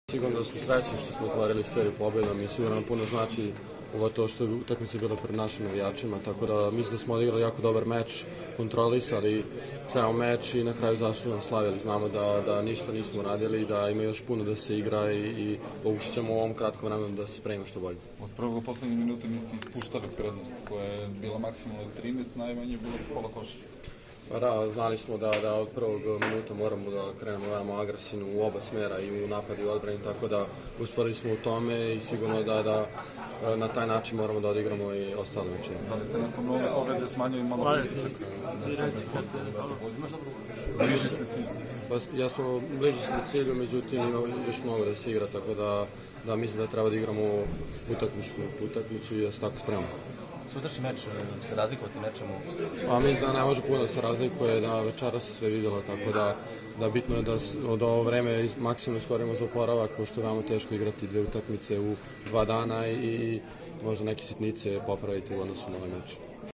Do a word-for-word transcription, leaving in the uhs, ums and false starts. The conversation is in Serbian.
Sigurno da smo srećni što smo otvorili seriju pobjedom i sigurno nam puno znači to što je utakmica bila pred našim navijačima, tako da mislim da smo odigrali jako dobar meč, kontrolisali ceo meč i na kraju zašto nam slavili. Znamo da, da ništa nismo radili, da ima još puno da se igra i, i pokušat ćemo u ovom kratkom vremenu da se spremimo što bolje. Od prvog do poslednje minute niste ispuštali prednost koja je bila maksimalno trinaest, najmanje je bilo pola koša. Pa da, znali smo da, da od prvog minuta moramo da krenemo veoma agresivno u oba smera, i u napad i u odbrani, tako da uspeli smo u tome i sigurno da, da na taj način moramo da odigramo i ostale meče. Da li ste nakon nove pobjede smanjili malo pritisak na sebe? Bliži ste cilju? Pa, ja smo bliži smo cilju, međutim ima još mnogo da se igra, tako da, da mislim da treba da igramo utakmicu, utakmicu i da se tako spremamo. Sutrašnji meč se razlikovati nečemu? Pa mislim da ne može puno da se razlikuje, da večera se sve vidjelo, tako da, da bitno je da od ovo vreme maksimalno iskorimo za oporavak, pošto je veoma teško igrati dve utakmice u dva dana i, i možda neke sitnice popraviti u odnosu na ovaj meč.